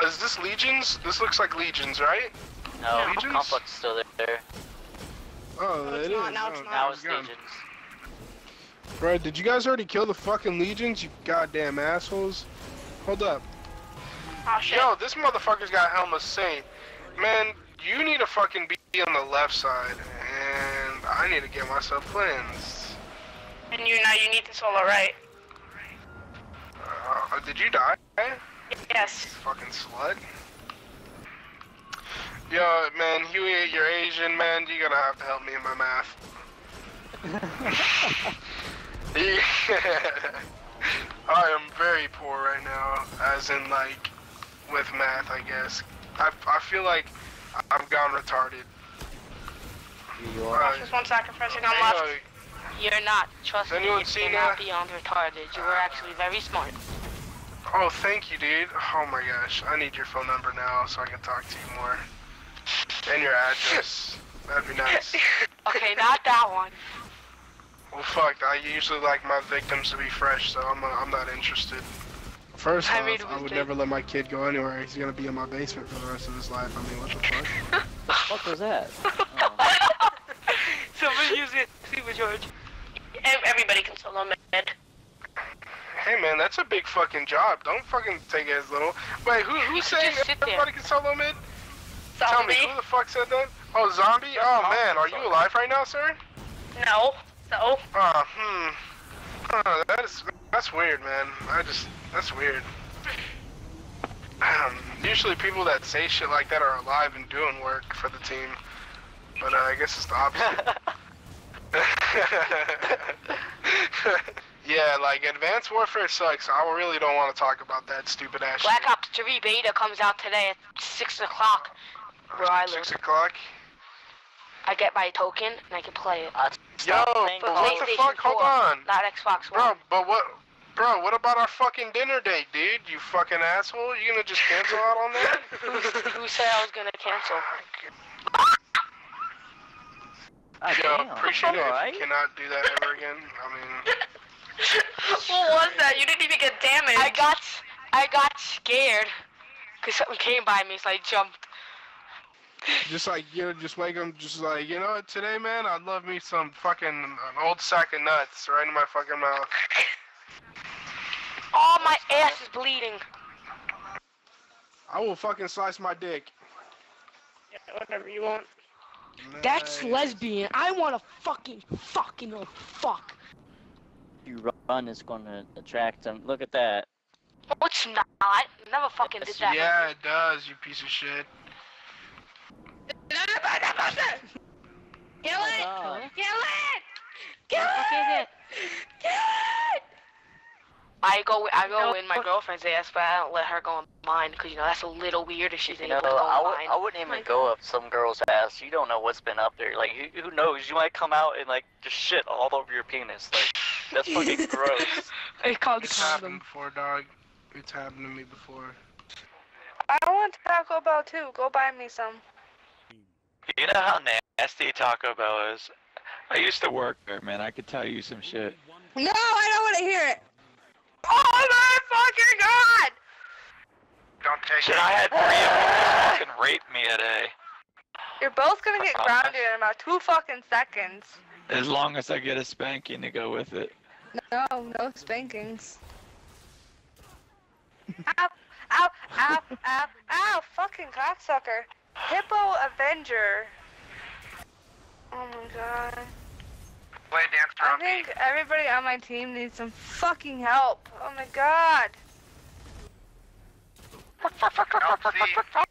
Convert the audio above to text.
is this Legions? This looks like Legions, right? No, Legions? Complex is still there. Oh, it is. Now it's not. Now it's God. Legions. Bro, did you guys already kill the fucking Legions, you goddamn assholes? Hold up. Oh shit. Yo, this motherfucker's got Helm Saint. Man, you need to fucking be on the left side, and I need to get myself cleansed. And you need to solo, right? Did you die? Yes. Fucking slut. Yo, man, Huey, you're Asian, man. You're gonna have to help me in my math. I am very poor right now, as in, like, with math, I guess. I feel like I've gone retarded. You are. Just one sacrificing on left. You're not. Trust me, anyone you seen cannot that? be on retarded. You were actually very smart. Oh, thank you, dude. Oh my gosh, I need your phone number now so I can talk to you more. And your address. That'd be nice. Okay, not that one. Well, fuck, I usually like my victims to be fresh, so I'm not interested. First I off, made a I would mistake. never let my kid go anywhere. He's gonna be in my basement for the rest of his life. I mean, what the fuck? What was that? Somebody use it. See what George. Everybody can solo mid. Hey man, that's a big fucking job. Don't fucking take it as little. Wait, who's saying just sit there. everybody can solo mid? Tell me, Zombie? who the fuck said that? Oh, zombie? Oh man, are you alive right now, sir? No. So. That's weird, man. That's weird. Usually people that say shit like that are alive and doing work for the team. But I guess it's the opposite. Yeah, like, Advanced Warfare sucks. I really don't want to talk about that stupid ass Black shit. Ops 3 beta comes out today at 6 o'clock where I live. 6 o'clock? I get my token and I can play it. Yo, For but what the PlayStation fuck? 4, Hold on. not Xbox One. Bro, but what? Bro, what about our fucking dinner date, dude? You fucking asshole. You gonna just cancel out on that? Who said I was gonna cancel? Yo, Damn. appreciate it. Alright. If you cannot do that ever again. I mean, What was that? You didn't even get damaged. I got scared because something came by me, so I jumped. just like, you know, just wake up, just like, you know what, today, man, I'd love me some fucking an old sack of nuts right in my fucking mouth. Oh, my ass is bleeding. I will fucking slice my dick. Yeah, whatever you want. That's Nice. lesbian. I want to fucking fuck. You run is gonna attract them. Look at that. No, it's not. Never fucking did that. Yeah, it does, you piece of shit. Kill it! God. Kill it! Kill What the fuck is it? Kill it! I go in my girlfriend's ass, but I don't let her go in mine because you know that's a little weird if she's You able know, to go in mine. I wouldn't even go up some girl's ass. You don't know what's been up there. Like, who knows? You might come out and, like, just shit all over your penis. Like, that's fucking gross. It's called the It's condom. happened before, dog. It's happened to me before. I want Taco Bell too. Go buy me some. You know how nasty Taco Bell is? I used to work there, man. I could tell you some shit. No, I don't want to hear it. Oh my fucking god! Don't take Shit, it. I had 3 of them fucking rape me today. You're both gonna get grounded in about 2 fucking seconds. As long as I get a spanking to go with it. No spankings. Ow, ow, ow, ow, ow, fucking cocksucker. Hippo Avenger. Oh my god. Play dance I drum. think everybody on my team needs some fucking help. Oh my god. Don't see.